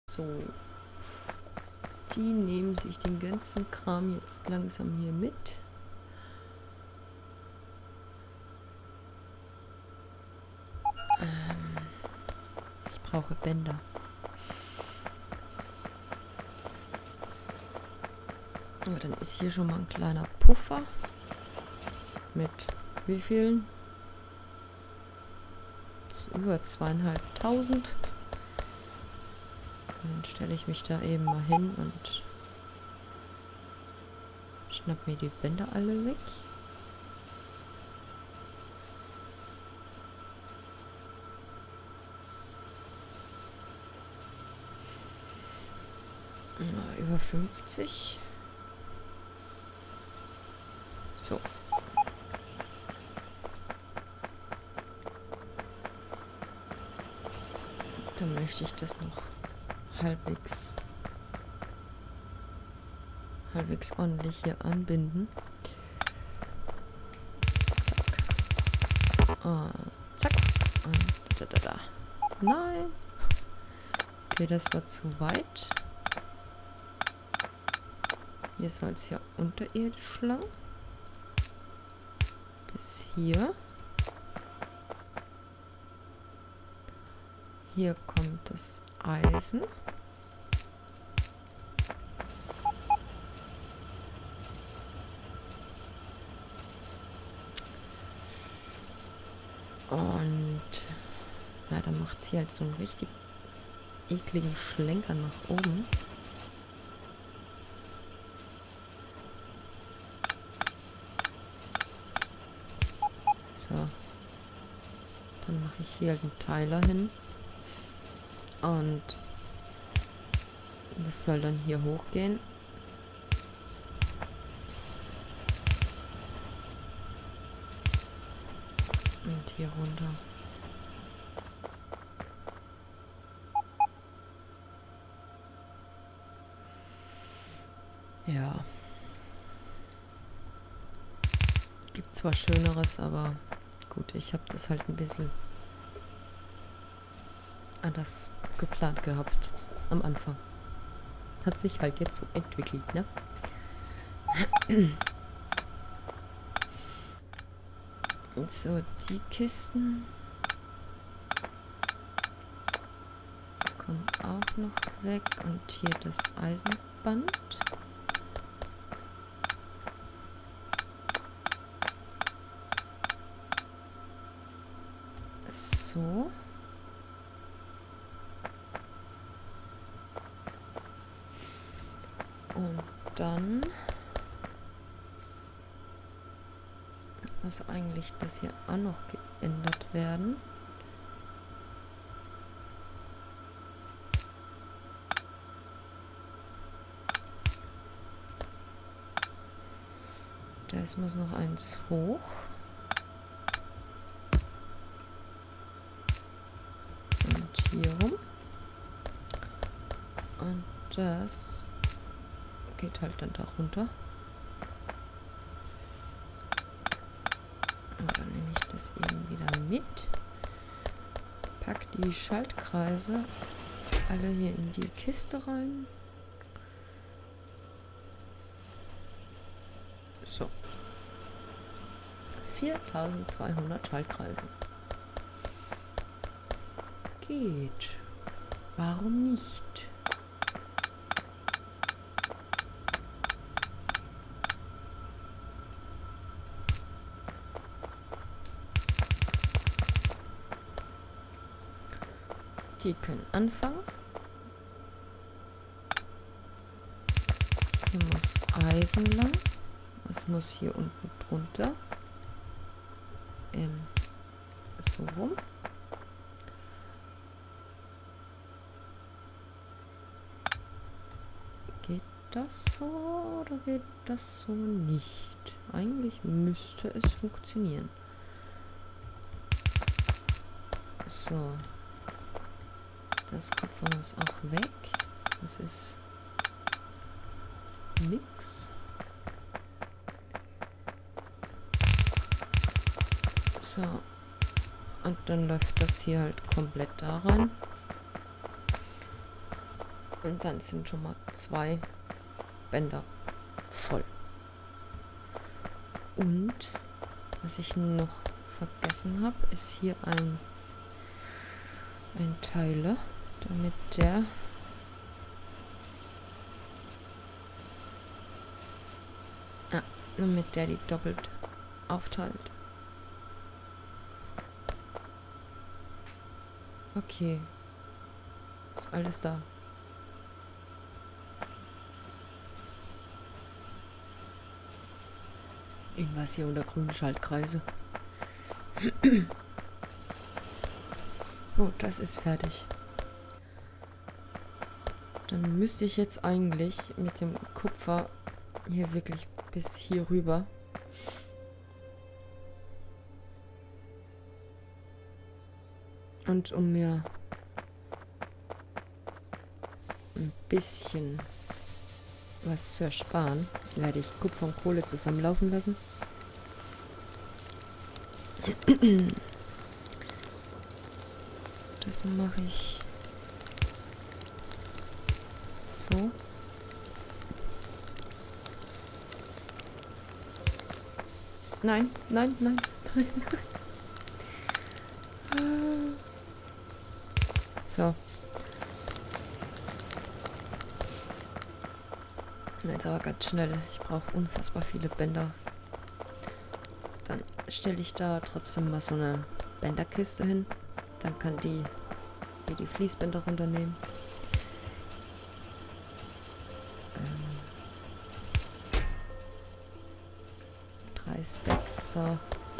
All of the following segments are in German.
So. Die nehmen sich den ganzen Kram jetzt langsam hier mit. Ich brauche Bänder. Aber dann ist hier schon mal ein kleiner Puffer. Mit wie vielen? Über 2500. Dann stelle ich mich da eben mal hin und schnapp mir die Bänder alle weg. Na, über 50. So. Dann möchte ich das noch halbwegs ordentlich hier anbinden. Zack. Zack. Und da. Nein. Okay, das war zu weit. Hier soll es ja unterirdisch lang. Bis hier. Hier kommt das Eisen. Und ja, dann macht sie halt so einen richtig ekligen Schlenker nach oben. So. Dann mache ich hier halt einen Teiler hin. Und das soll dann hier hochgehen. Und hier runter. Ja. Gibt zwar Schöneres, aber gut, ich habe das halt ein bisschen anders geplant gehabt am Anfang. Hat sich halt jetzt so entwickelt, ne? So, die Kisten kommen auch noch weg und hier das Eisenband. So. Und dann muss eigentlich das hier auch noch geändert werden. Das muss noch eins hoch. Und hier rum. Und das geht halt dann da runter. Und dann nehme ich das eben wieder mit. Pack die Schaltkreise alle hier in die Kiste rein. So. 4200 Schaltkreise. Geht. Warum nicht? Die können anfangen. Hier muss Eisen lang. Es muss hier unten drunter. So rum. Geht das so oder geht das so nicht? Eigentlich müsste es funktionieren. So. Das Kupfer muss auch weg. Das ist nix. So. Und dann läuft das hier halt komplett da rein. Und dann sind schon mal 2 Bänder voll. Und was ich noch vergessen habe, ist hier ein Teiler, damit der die doppelt aufteilt. Okay. Ist alles da. Irgendwas hier unter grünen Schaltkreise. Oh, das ist fertig. Dann müsste ich jetzt eigentlich mit dem Kupfer hier wirklich bis hier rüber. Und um mir ein bisschen was zu ersparen, werde ich Kupfer und Kohle zusammenlaufen lassen. Das mache ich so. Nein, nein, nein, nein. So. Jetzt aber ganz schnell. Ich brauche unfassbar viele Bänder. Dann stelle ich da trotzdem mal so eine Bänderkiste hin. Dann kann die hier die Fließbänder runternehmen. 3 Stacks. So.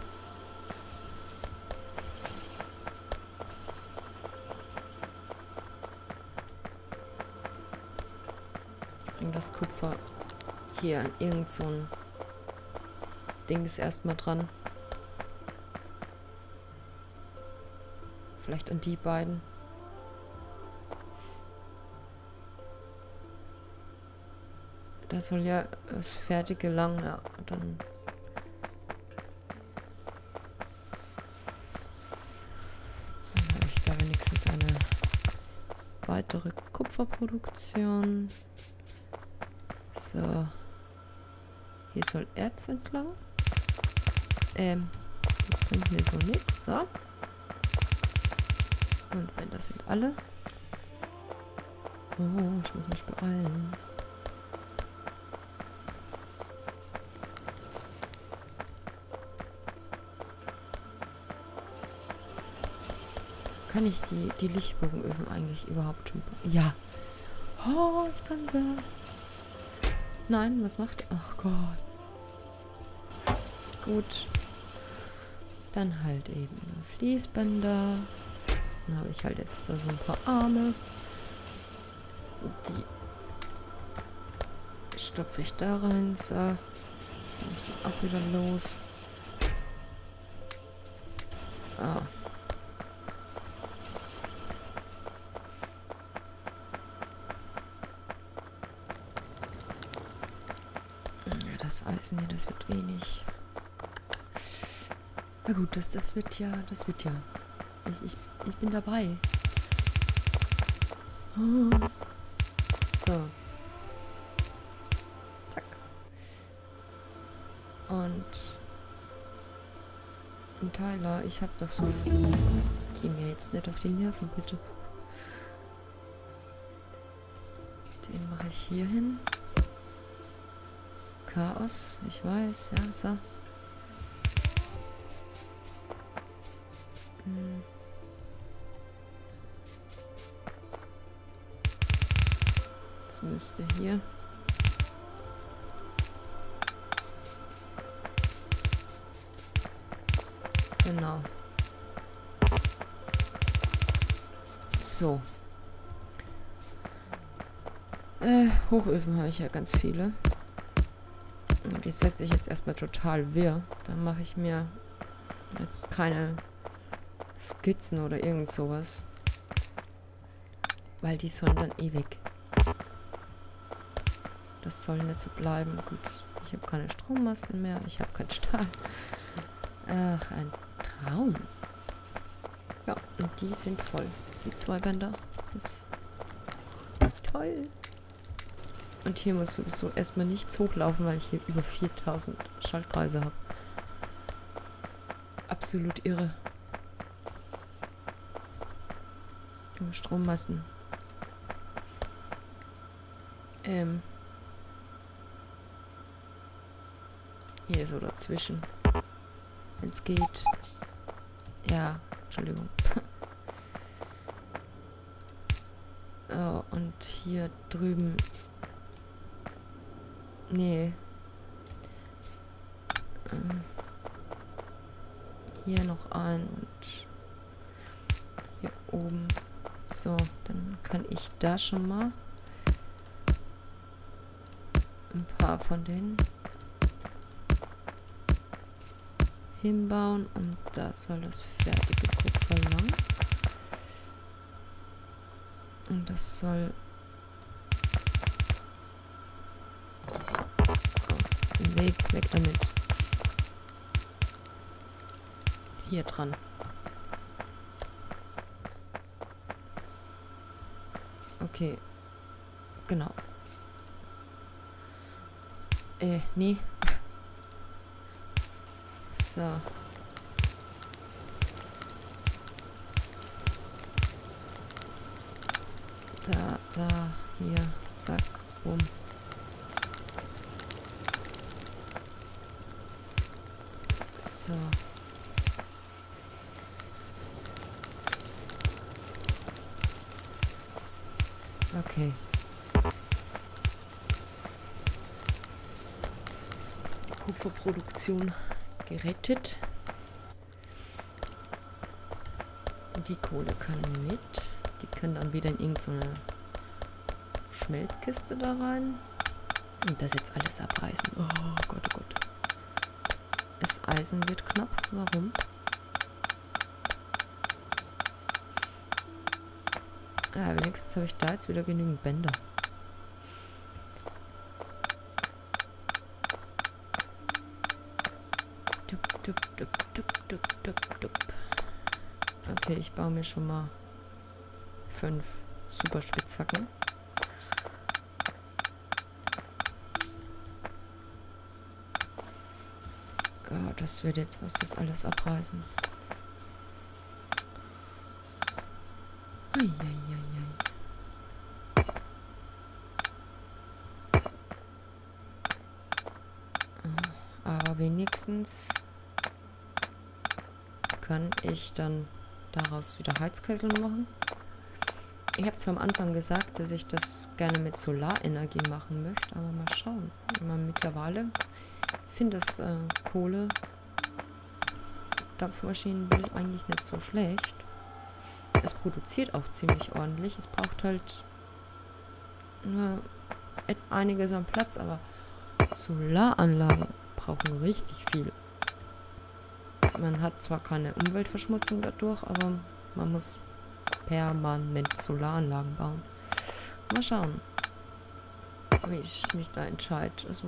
Bring das Kupfer hier an irgend so ein Ding ist erstmal dran. Vielleicht an die beiden. Das soll ja das Fertige lang, ja, dann habe ich da wenigstens eine weitere Kupferproduktion. So. Hier soll Erz entlang. Das bringt mir so nichts. So. Und wenn das sind alle. Oh, ich muss mich beeilen. Kann ich die Lichtbogenöfen eigentlich überhaupt schon... Ja. Oh, ich kann sie. Nein, was macht... Ach Gott. Gut. Dann halt eben Fließbänder. Dann habe ich halt jetzt da so ein paar Arme. Die stopfe ich da rein. So. Dann ich die auch wieder los. Ah. Das Eisen hier, das wird wenig. Na gut, das wird ja. Ich bin dabei. Oh. So. Zack. Und ein Teiler, ich hab doch so. Geh mir jetzt nicht auf die Nerven, bitte. Den mache ich hier hin. Chaos, ich weiß, ja, so. Jetzt müsste hier genau so. Hochöfen habe ich ja ganz viele. Und die setze ich jetzt erstmal total wirr. Dann mache ich mir jetzt keine Skizzen oder irgend sowas. Weil die sollen dann ewig. Das soll nicht so bleiben. Gut, ich habe keine Strommasten mehr. Ich habe keinen Stahl. Ach, ein Traum. Ja, und die sind voll. Die 2 Bänder. Das ist toll. toll. Und hier muss sowieso erstmal nichts hochlaufen, weil ich hier über 4000 Schaltkreise habe. Absolut irre. Strommasten. Hier so dazwischen. Wenn es geht. Ja, Entschuldigung. Oh, und hier drüben. Nee. Hier noch ein und hier oben. So, dann kann ich da schon mal ein paar von denen hinbauen und da soll das fertige Kupfer lang. Und das soll weg damit. Hier dran. Okay. Genau. Nee. So. Da, hier, zack, bumm. So. Okay. Kupferproduktion gerettet. Die Kohle kann mit. Die können dann wieder in irgendeine Schmelzkiste da rein. Und das jetzt alles abreißen. Oh Gott, oh Gott. Das Eisen wird knapp. Warum? Ja, wenigstens habe ich da jetzt wieder genügend Bänder. Okay, ich baue mir schon mal 5 Superspitzhacken. Ja, das wird jetzt was, das alles abreißen. Aber wenigstens kann ich dann daraus wieder Heizkessel machen. Ich habe zwar am Anfang gesagt, dass ich das gerne mit Solarenergie machen möchte, aber mal schauen. Mittlerweile finde das Kohle Dampfmaschinenbild eigentlich nicht so schlecht. Es produziert auch ziemlich ordentlich. Es braucht halt nur einiges an Platz, aber Solaranlagen brauchen richtig viel. Man hat zwar keine Umweltverschmutzung dadurch, aber man muss permanent Solaranlagen bauen. Mal schauen, wie ich mich da entscheide. Also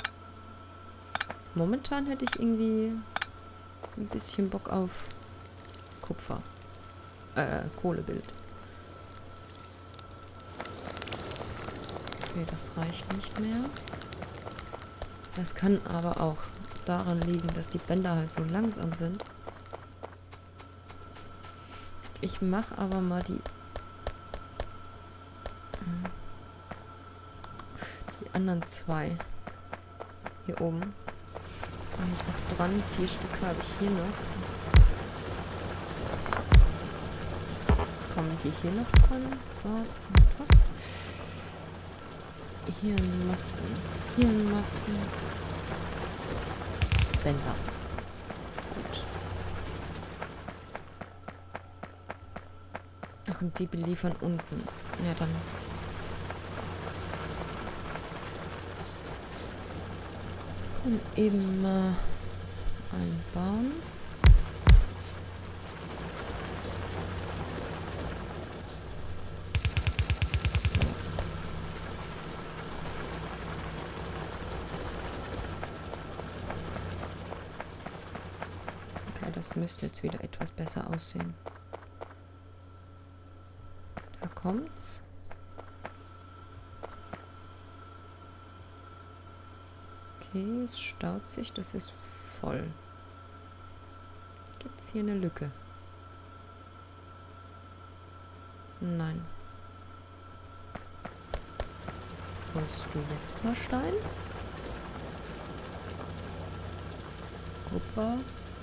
momentan hätte ich irgendwie ein bisschen Bock auf Kupfer. Kohlebild. Okay, das reicht nicht mehr. Das kann aber auch daran liegen, dass die Bänder halt so langsam sind. Ich mache aber mal die anderen 2 hier oben. Und noch dran, 4 Stück habe ich hier noch. Kommen die hier noch dran? So, hier ein Masten. Hier ein Masten. Bänder. Gut. Ach, und die beliefern unten. Ja, dann. Und eben mal einbauen. Das müsste jetzt wieder etwas besser aussehen. Da kommt's. Okay, es staut sich. Das ist voll. Gibt es hier eine Lücke? Nein. Holst du jetzt mal Stein? Kupfer.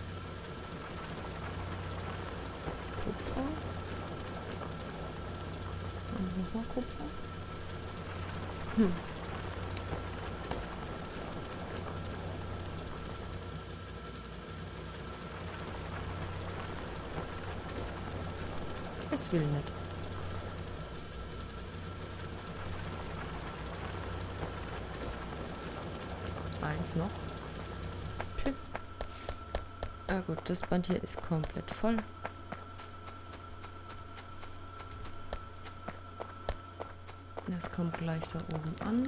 Kupfer. Und nochmal Kupfer. Es will nicht. Eins noch. Pü. Ah gut, das Band hier ist komplett voll. Das kommt gleich da oben an.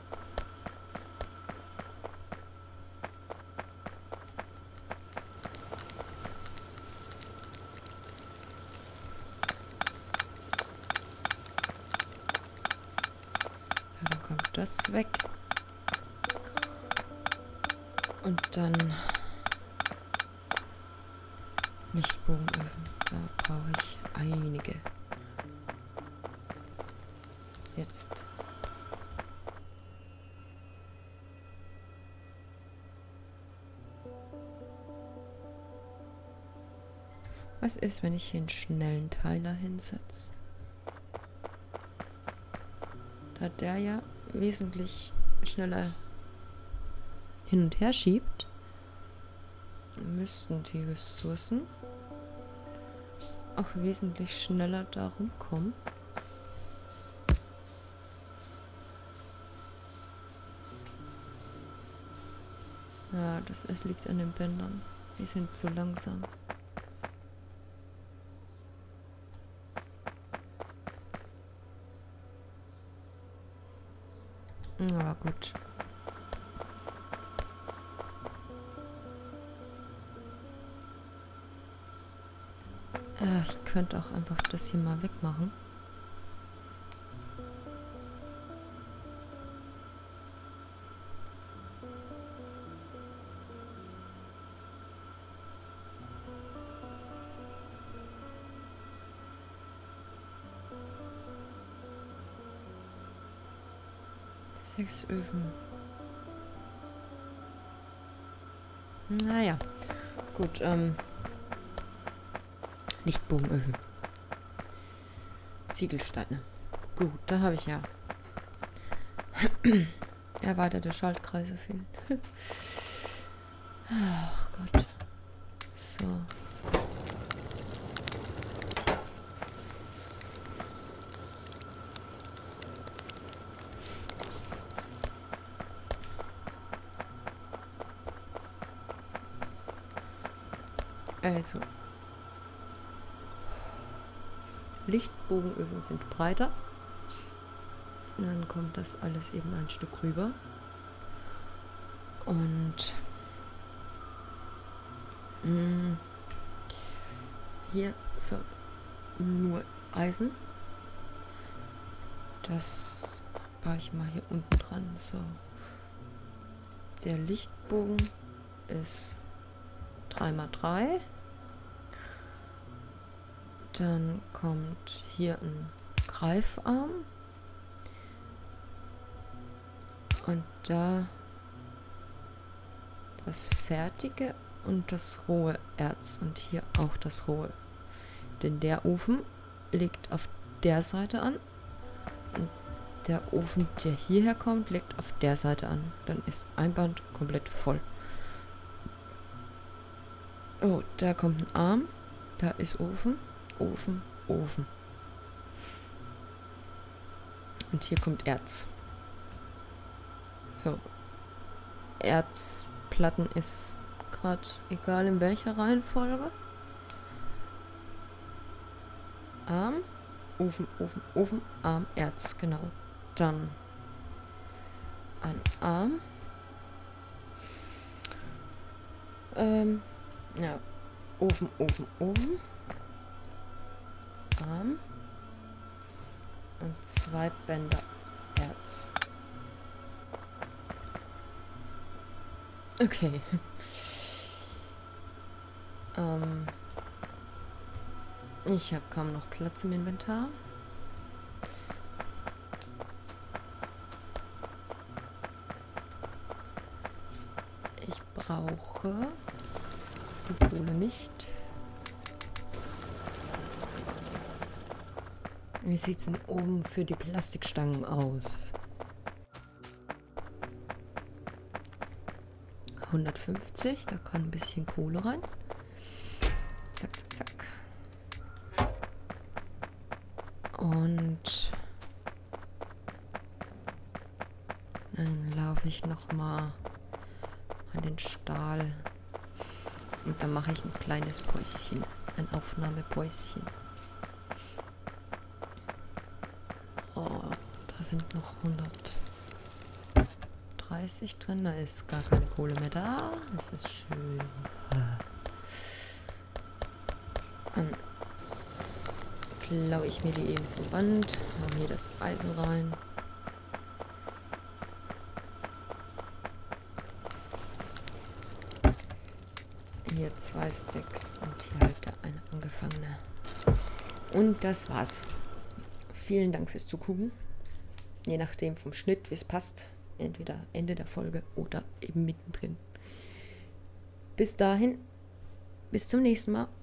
Ja, dann kommt das weg. Und dann Lichtbogenöfen. Da brauche ich einige. Jetzt. Was ist, wenn ich hier einen schnellen Teiler hinsetze? Da der ja wesentlich schneller hin und her schiebt, müssten die Ressourcen auch wesentlich schneller da rumkommen. Ja, es liegt an den Bändern. Die sind zu langsam. Aber gut. Ich könnte auch einfach das hier mal wegmachen. Sechs Öfen. Naja, gut, Lichtbogenöfen. Ziegelsteine. Gut, da habe ich ja erweiterte Schaltkreise fehlen. Ach Gott. So. Also. Lichtbogenöfen sind breiter. Und dann kommt das alles eben ein Stück rüber. Und hier so nur Eisen. Das baue ich mal hier unten dran. So. Der Lichtbogen ist 3×3. Dann kommt hier ein Greifarm. Und da das fertige und das rohe Erz. Und hier auch das rohe. Denn der Ofen liegt auf der Seite an. Und der Ofen, der hierher kommt, liegt auf der Seite an. Dann ist ein Band komplett voll. Oh, da kommt ein Arm. Da ist Ofen. Ofen, Ofen. Und hier kommt Erz. So. Erzplatten ist gerade egal in welcher Reihenfolge. Arm, Ofen, Ofen, Ofen, Arm, Erz, genau. Dann ein Arm. Ja. Ofen, Ofen, Ofen. Arm. Und 2 Bänder Erz. Okay. Ich habe kaum noch Platz im Inventar. Ich brauche die Kohle nicht. Wie sieht es denn oben für die Plastikstangen aus? 150, da kann ein bisschen Kohle rein. Zack, zack, zack. Und dann laufe ich nochmal an den Stahl. Und dann mache ich ein kleines Päuschen. Ein Aufnahmepäuschen. Oh, da sind noch 130 drin. Da ist gar keine Kohle mehr da. Das ist schön. Dann klaue ich mir die eben vom Band. Mache hier das Eisen rein. Hier 2 Stacks und hier halt der eine angefangene. Und das war's. Vielen Dank fürs Zugucken. Je nachdem vom Schnitt, wie es passt. Entweder Ende der Folge oder eben mittendrin. Bis dahin. Bis zum nächsten Mal.